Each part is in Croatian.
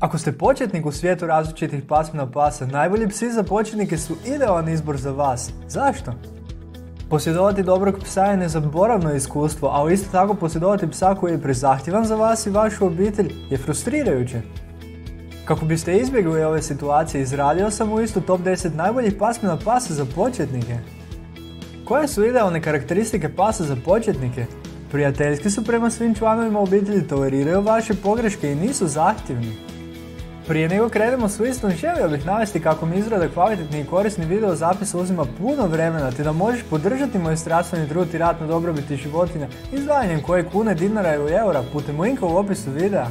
Ako ste početnik u svijetu različitih pasmina pasa, najbolji psi za početnike su idealan izbor za vas. Zašto? Posjedovati dobrog psa je nezaboravno iskustvo, ali isto tako posjedovati psa koji je prezahtjevan za vas i vašu obitelj je frustrirajuće. Kako biste izbjegli ove situacije, izradio sam u listu top 10 najboljih pasmina pasa za početnike. Koje su idealne karakteristike pasa za početnike? Prijateljski su prema svim članovima obitelji, toleriraju vaše pogreške i nisu zahtjevni. Prije nego krenemo s listom, želio bih navesti kako mi izrada kvalitetni i korisni video zapis uzima puno vremena, te da možeš podržati moj strastveni trud i rad na dobrobiti životinja izdvajanjem koje kune, dinara ili eura putem linka u opisu videa.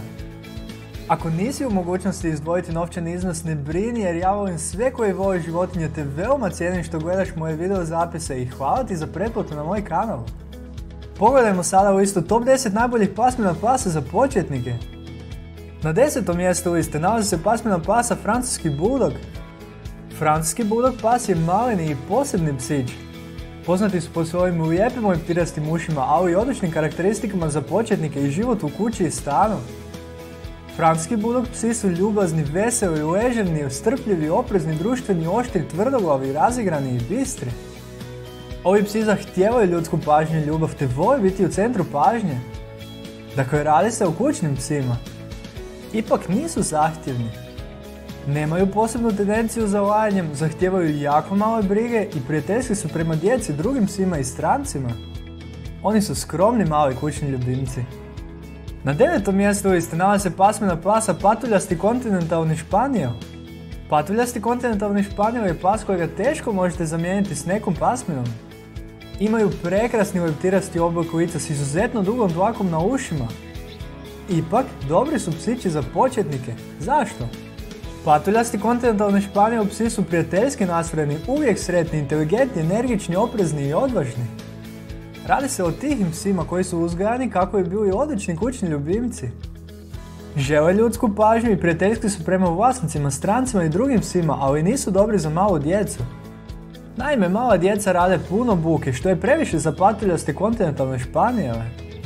Ako nisi u mogućnosti izdvojiti novčani iznos, ne brini jer ja volim sve koji vole životinje te veoma cijenim što gledaš moje video zapise i hvala ti za pretplatu na moj kanal. Pogledajmo sada listu top 10 najboljih pasmina pasa za početnike. Na 10. mjestu liste nalazi se pasmina pasa francuski bulldog. Francuski bulldog pas je maleni i posebni psić. Poznati su po svojim lijepim leptirastim ušima, ali i odličnim karakteristikama za početnike i život u kući i stanu. Francuski bulldog psi su ljubazni, veseli, ležerni, strpljivi, oprezni, društveni, oštri, tvrdoglavi, razigrani i bistri. Ovi psi zahtijevaju ljudsku pažnju i ljubav te vole biti u centru pažnje. Dakle, radi se o kućnim psima. Ipak nisu zahtjevni. Nemaju posebnu tendenciju za lajanjem, zahtijevaju jako male brige i prijateljski su prema djeci, drugim psima i strancima. Oni su skromni mali kućni ljubimci. Na 9. mjestu liste nalazi se pasmina pasa patuljasti kontinentalni španijel. Patuljasti kontinentalni španijel je pas kojega teško možete zamijeniti s nekom pasminom. Imaju prekrasni leptirasti oblik lica s izuzetno dugom dlakom na ušima. Ipak, dobri su psići za početnike. Zašto? Patuljasti kontinentalni španijel psi su prijateljski nastrojeni, uvijek sretni, inteligentni, energični, oprezni i odvažni. Radi se o tihim psima koji su uzgajani kako bi bili odlični kućni ljubimci. Žele ljudsku pažnju i prijateljski su prema vlasnicima, strancima i drugim psima, ali nisu dobri za malu djecu. Naime, mala djeca rade puno buke, što je previše za patuljaste kontinentalne španijele.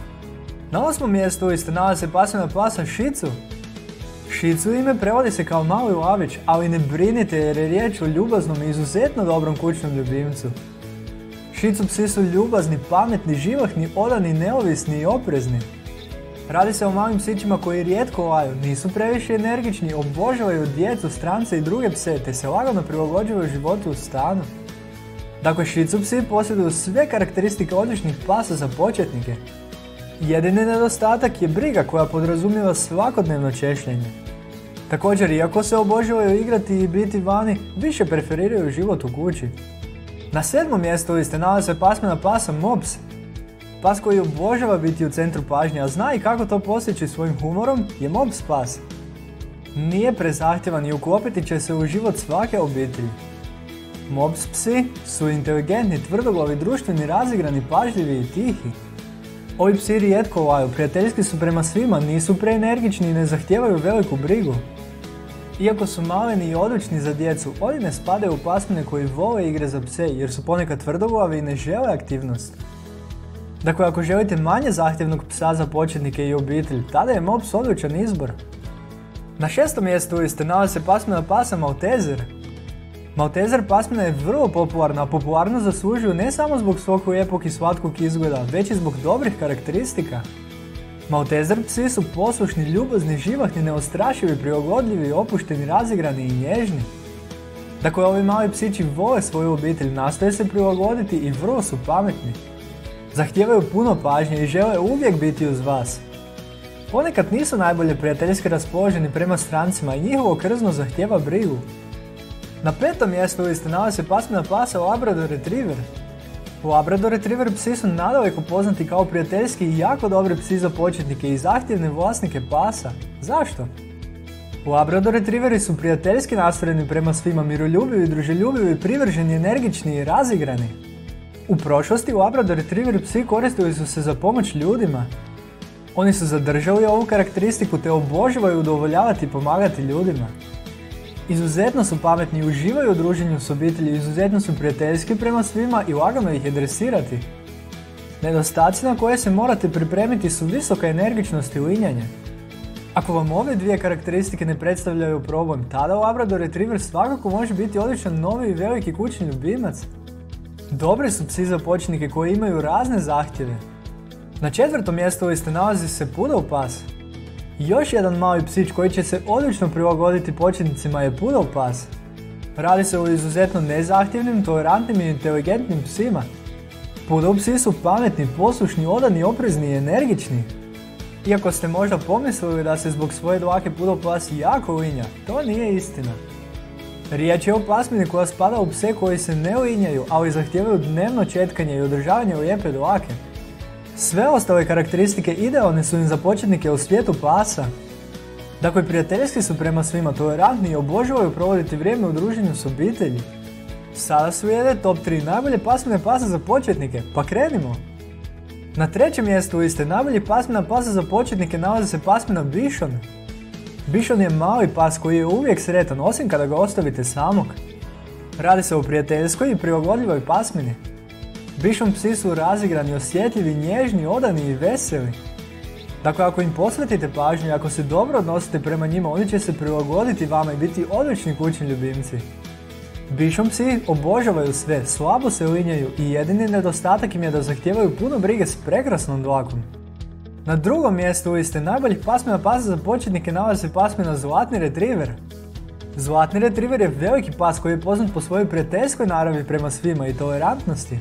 Na 8. mjestu liste nalazi se pasmina pasa Shih Tzu. Shih Tzu ime prevodi se kao mali lavić, ali ne brinite jer je riječ o ljubaznom i izuzetno dobrom kućnom ljubimcu. Shih Tzu psi su ljubazni, pametni, živahni, odani, neovisni i oprezni. Radi se o malim psićima koji rijetko laju, nisu previše energični, obožavaju djecu, strance i druge pse te se lagano prilagođavaju životu u stanu. Dakle, Shih Tzu psi posjeduju sve karakteristike odličnih pasa za početnike. Jedini nedostatak je briga koja podrazumijeva svakodnevno češljenje. Također, iako se obožavaju igrati i biti vani, više preferiraju život u kući. Na 7. mjestu liste nalazi se pasmina pasa Mops. Pas koji obožava biti u centru pažnje, a zna i kako to postići svojim humorom, je Mops pas. Nije prezahtjevan i uklopiti će se u život svake obitelji. Mops psi su inteligentni, tvrdoglavi, društveni, razigrani, pažljivi i tihi. Ovi psi rijetko laju, prijateljski su prema svima, nisu preenergični i ne zahtijevaju veliku brigu. Iako su maleni i odlični za djecu, oni ne spadaju u pasmine koji vole igre za pse jer su ponekad tvrdoglavi i ne žele aktivnost. Dakle, ako želite manje zahtjevnog psa za početnike i obitelj, tada je Mops odličan izbor. Na 6. mjestu liste nalazi se pasmina pasa Maltezer. Maltezer pasmina je vrlo popularna, a popularnost zaslužuju ne samo zbog svog lijepog i slatkog izgleda, već i zbog dobrih karakteristika. Maltezer psi su poslušni, ljubazni, živahni, neostrašivi, prilagodljivi, opušteni, razigrani i nježni. Dakle, ovi mali psići vole svoju obitelj, nastoje se prilagoditi i vrlo su pametni. Zahtijevaju puno pažnje i žele uvijek biti uz vas. Ponekad nisu najbolje prijateljski raspoloženi prema strancima i njihovo krzno zahtijeva brigu. Na 5. mjestu liste nalazi se pasmina pasa Labrador Retriever. Labrador Retriever psi su nadaleko poznati kao prijateljski i jako dobri psi za početnike i zahtjevne vlasnike pasa. Zašto? Labrador Retrieveri su prijateljski nastrojeni prema svima, miroljubivi, druželjubivi, privrženi, energični i razigrani. U prošlosti Labrador Retriever psi koristili su se za pomoć ljudima. Oni su zadržali ovu karakteristiku te obožavaju udovoljavati i pomagati ljudima. Izuzetno su pametni i uživaju u druženju s obitelji, izuzetno su prijateljski prema svima i lagano ih je dresirati. Nedostaci na koje se morate pripremiti su visoka energičnost i linjanje. Ako vam ove dvije karakteristike ne predstavljaju problem, tada Labrador Retriever svakako može biti odličan novi i veliki kućni ljubimac. Dobri su psi za početnike koji imaju razne zahtjeve. Na 4. mjestu liste nalazi se Poodle pas. Još jedan mali psić koji će se odlično prilagoditi početnicima je Poodle pas. Radi se o izuzetno nezahtjevnim, tolerantnim i inteligentnim psima. Poodle psi su pametni, poslušni, odani, oprezni i energični. Iako ste možda pomislili da se zbog svoje dlake Poodle pas jako linja, to nije istina. Riječ je o pasmini koja spada u pse koji se ne linjaju, ali zahtijevaju dnevno četkanje i održavanje lijepe dlake. Sve ostale karakteristike idealne su im za početnike u svijetu pasa. Dakle, prijateljski su prema svima, tolerantni i obožavaju provoditi vrijeme u druženju s obitelji. Sada slijede top 3 najbolje pasmine pasa za početnike, pa krenimo! Na 3. mjestu liste najboljih pasmina pasa za početnike nalazi se pasmina Bichon. Bichon je mali pas koji je uvijek sretan, osim kada ga ostavite samog. Radi se o prijateljskoj i prilagodljivoj pasmini. Bichon psi su razigrani, osjetljivi, nježni, odani i veseli. Dakle, ako im posvetite pažnju i ako se dobro odnosite prema njima, oni će se prilagoditi vama i biti odlični kućni ljubimci. Bichon psi obožavaju sve, slabo se linjaju i jedini nedostatak im je da zahtijevaju puno brige s prekrasnom dlakom. Na 2. mjestu liste najboljih pasmina pasa za početnike nalazi se pasmina Zlatni Retriever. Zlatni Retriever je veliki pas koji je poznat po svojoj prijateljskoj naravi prema svima i tolerantnosti.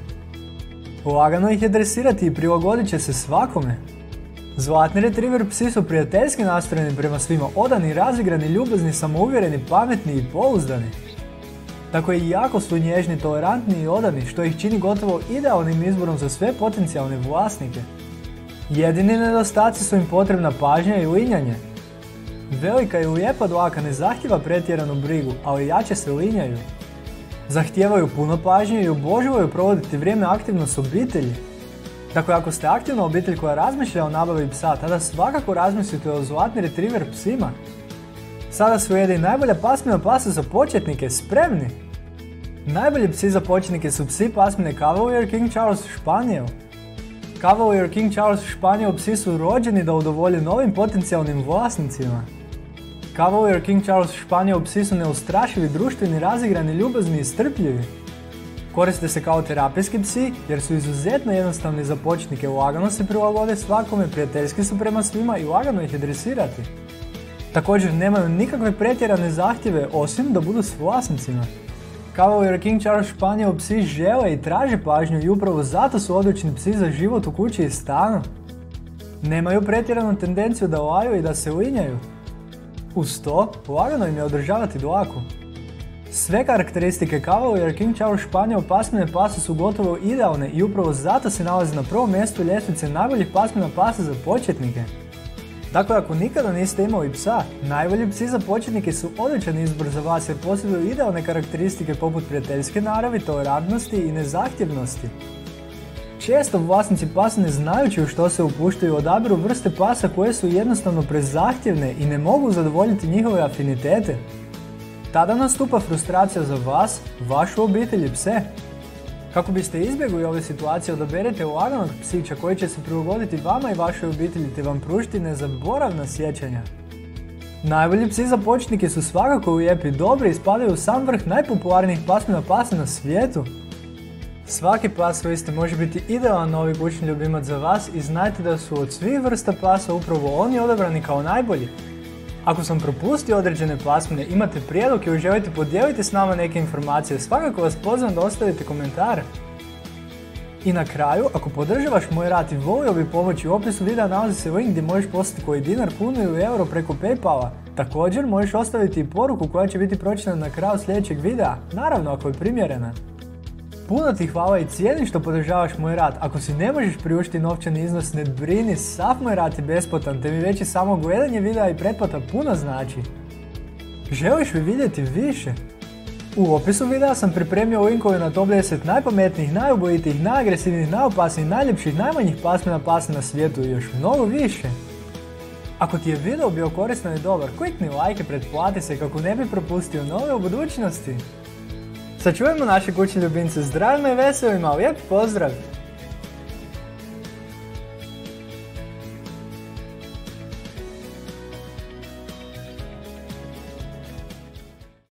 Lagano ih je dresirati i prilagodit će se svakome. Zlatni Retriever psi su prijateljski nastrojeni prema svima, odani, razigrani, ljubazni, samouvjereni, pametni i pouzdani. Dakle, jako su nježni, tolerantni i odani, što ih čini gotovo idealnim izborom za sve potencijalne vlasnike. Jedini nedostaci su im potrebna pažnja i linjanje. Velika i lijepa dlaka ne zahtijeva pretjeranu brigu, ali jače se linjaju. Zahtijevaju puno pažnje i obožavaju provoditi vrijeme aktivno s obitelji. Dakle, ako ste aktivna obitelj koja razmišlja o nabavi psa, tada svakako razmislite o Zlatni Retriever psima. Sada slijedi najbolja pasmina pasa za početnike, spremni! Najbolji psi za početnike su psi pasmine Cavalier King Charles Spaniel. Cavalier King Charles Spaniel psi su rođeni da udovolje novim potencijalnim vlasnicima. Cavalier King Charles Spaniel psi su neustrašivi, društveni, razigrani, ljubazni i strpljivi. Koriste se kao terapijski psi jer su izuzetno jednostavni za početnike, lagano se prilagode svakome, prijateljski su prema svima i lagano ih je dresirati. Također nemaju nikakve pretjerane zahtjeve osim da budu s vlasnicima. Cavalier King Charles Spaniel psi žele i traže pažnju i upravo zato su odlični psi za život u kući i stanu. Nemaju pretjeranu tendenciju da laju i da se linjaju. Uz to, lagano im je održavati dlaku. Sve karakteristike Cavalier King Charles Spaniel pasmine pasa su gotovo idealne i upravo zato se nalazi na prvom mjestu ljestvice najboljih pasmina pasa za početnike. Dakle, ako nikada niste imali psa, najbolji psi za početnike su odličan izbor za vas jer posjeduju idealne karakteristike poput prijateljske naravi, tolerantnosti i nezahtjevnosti. Često vlasnici pasa ne znajući u što se upuštaju odabiru vrste pasa koje su jednostavno prezahtjevne i ne mogu zadovoljiti njihove afinitete. Tada nastupa frustracija za vas, vašu obitelj i pse. Kako biste izbjegli ove situacije, odaberete laganog psića koji će se prilagoditi vama i vašoj obitelji te vam pružiti nezaboravna sjećanja. Najbolji psi za početnike su svakako lijepi, dobri i spadaju u sam vrh najpopularnijih pasmina pasa na svijetu. Svaki pas liste može biti idealan novi kućni ljubimac za vas i znajte da su od svih vrsta pasa upravo oni odabrani kao najbolji. Ako sam propustio određene pasmine, imate prijedlog ili želite podijeliti s nama neke informacije, svakako vas pozivam da ostavite komentare. I na kraju, ako podržavaš moj rad i volio bi pomoći, u opisu videa nalazi se link gdje možeš poslati koji dinar, kunu ili euro preko Paypala. Također možeš ostaviti i poruku koja će biti pročitana na kraju sljedećeg videa, naravno ako je primjerena. Puno ti hvala i cijenim što podržavaš moj rad. Ako si ne možeš priuštiti novčani iznos, ne brini, sav moj rad je besplatan, te mi već i samo gledanje videa i pretplata puno znači. Želiš li vidjeti više? U opisu videa sam pripremio linkove na top 10 najpametnijih, najubojitijih, najagresivnijih, najopasnijih, najljepših, najmanjih pasmina pasa na svijetu i još mnogo više. Ako ti je video bio koristan i dobar, klikni like i pretplati se kako ne bi propustio nove u budućnosti. Sačuvajmo naše kućne ljubimce zdravima i veselima, lijep pozdrav!